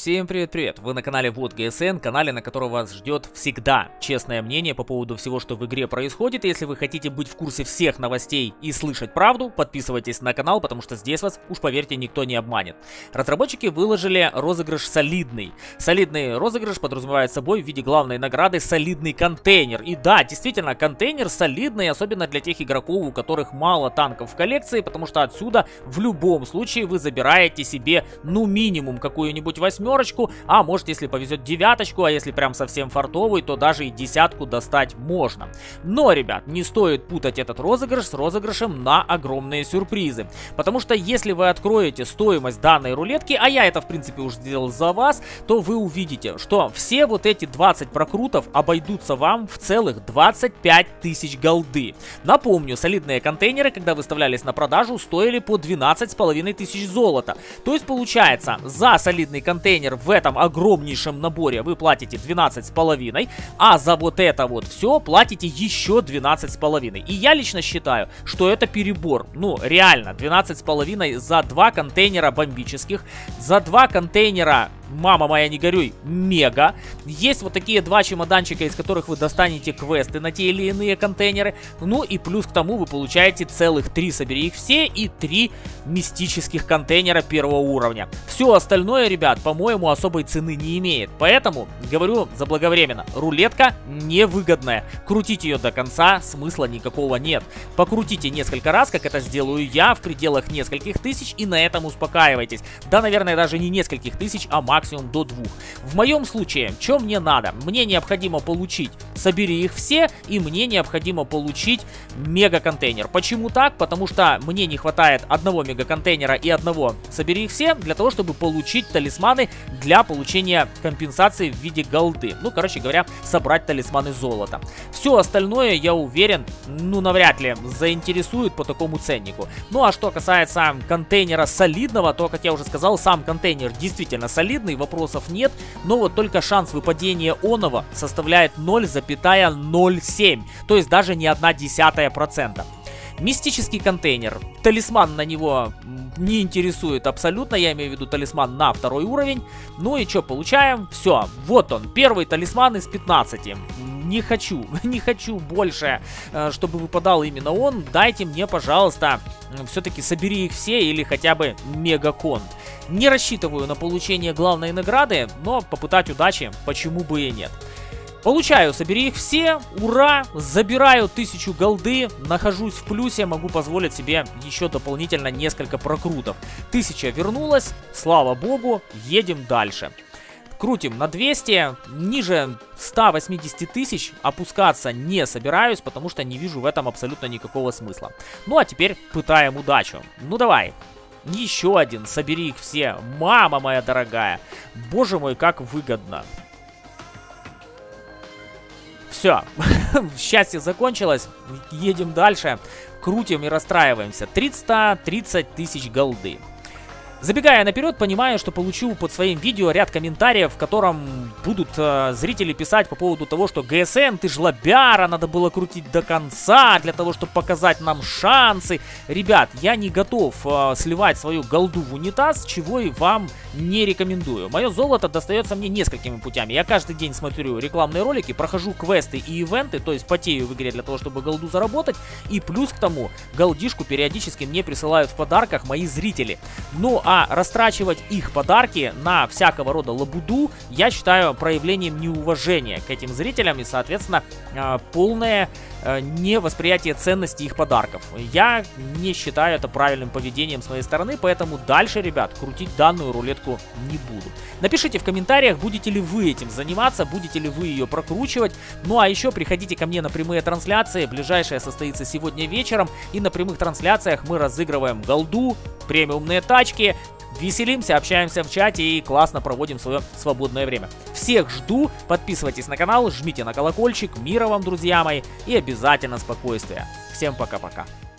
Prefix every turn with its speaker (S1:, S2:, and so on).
S1: Всем привет-привет! Вы на канале Вот ГСН, канале, на котором вас ждет всегда честное мнение по поводу всего, что в игре происходит. Если вы хотите быть в курсе всех новостей и слышать правду, подписывайтесь на канал, потому что здесь вас, уж поверьте, никто не обманет. Разработчики выложили розыгрыш солидный. Солидный розыгрыш подразумевает собой в виде главной награды солидный контейнер. И да, действительно, контейнер солидный, особенно для тех игроков, у которых мало танков в коллекции, потому что отсюда в любом случае вы забираете себе, ну, минимум какую-нибудь восьмерочку, а может, если повезет, девяточку, а если прям совсем фартовый, то даже и десятку достать можно. Но, ребят, не стоит путать этот розыгрыш с розыгрышем на огромные сюрпризы, потому что если вы откроете стоимость данной рулетки, а я это в принципе уже сделал за вас, то вы увидите, что все вот эти 20 прокрутов обойдутся вам в целых 25 тысяч голды. Напомню, солидные контейнеры, когда выставлялись на продажу, стоили по 12,5 тысяч золота. То есть получается, за солидный контейнер в этом огромнейшем наборе вы платите 12,5, а за вот это вот все платите еще 12,5. И я лично считаю, что это перебор. Ну, реально, 12,5 за 2 контейнера бомбических, за 2 контейнера, мама моя, не горюй, мега. Есть вот такие 2 чемоданчика, из которых вы достанете квесты на те или иные контейнеры. Ну и плюс к тому вы получаете целых 3, собери их все, и 3 мистических контейнера первого уровня. Все остальное, ребят, по-моему, особой цены не имеет. Поэтому, говорю заблаговременно, рулетка невыгодная. Крутить ее до конца смысла никакого нет. Покрутите несколько раз, как это сделаю я, в пределах нескольких тысяч, и на этом успокаивайтесь. Да, наверное, даже не нескольких тысяч, а максимум до 2. В моем случае, что мне надо? Мне необходимо получить, собери их все, и мне необходимо получить мега-контейнер. Почему так? Потому что мне не хватает одного мега-контейнера и одного собери их все, для того, чтобы получить талисманы для получения компенсации в виде голды. Ну, короче говоря, собрать талисманы золота. Все остальное, я уверен, ну, навряд ли заинтересует по такому ценнику. Ну, а что касается контейнера солидного, то, как я уже сказал, сам контейнер действительно солидный, вопросов нет, но вот только шанс выпадения оного составляет 0,07, то есть даже не 0,1%. Мистический контейнер. Талисман на него не интересует абсолютно, я имею в виду талисман на 2-й уровень. Ну и что получаем? Все, вот он, первый талисман из 15. Не хочу больше, чтобы выпадал именно он. Дайте мне, пожалуйста, все-таки собери их все или хотя бы мегакон. Не рассчитываю на получение главной награды, но попытать удачи почему бы и нет. Получаю, собери их все, ура, забираю 1000 голды, нахожусь в плюсе, могу позволить себе еще дополнительно несколько прокрутов. 1000 вернулась, слава богу, едем дальше. Крутим на 200, ниже 180 тысяч опускаться не собираюсь, потому что не вижу в этом абсолютно никакого смысла. Ну а теперь пытаем удачу. Ну давай. Еще один, собери их все, мама моя дорогая. Боже мой, как выгодно. Все, счастье закончилось, едем дальше, крутим и расстраиваемся. 330 тысяч голды. Забегая наперед, понимаю, что получу под своим видео ряд комментариев, в котором будут зрители писать по поводу того, что ГСН, ты жлобяра, надо было крутить до конца, для того, чтобы показать нам шансы. Ребят, я не готов сливать свою голду в унитаз, чего и вам не рекомендую. Мое золото достается мне несколькими путями. Я каждый день смотрю рекламные ролики, прохожу квесты и ивенты, то есть потею в игре для того, чтобы голду заработать. И плюс к тому, голдишку периодически мне присылают в подарках мои зрители. Ну, а растрачивать их подарки на всякого рода лабуду я считаю проявлением неуважения к этим зрителям и, соответственно, полное невосприятие ценности их подарков. Я не считаю это правильным поведением с моей стороны, поэтому дальше, ребят, крутить данную рулетку не буду. Напишите в комментариях, будете ли вы этим заниматься, будете ли вы ее прокручивать. Ну а еще приходите ко мне на прямые трансляции, ближайшая состоится сегодня вечером, и на прямых трансляциях мы разыгрываем голду, премиумные тачки, веселимся, общаемся в чате и классно проводим свое свободное время. Всех жду, подписывайтесь на канал, жмите на колокольчик, мира вам, друзья мои, и обязательно спокойствия. Всем пока-пока.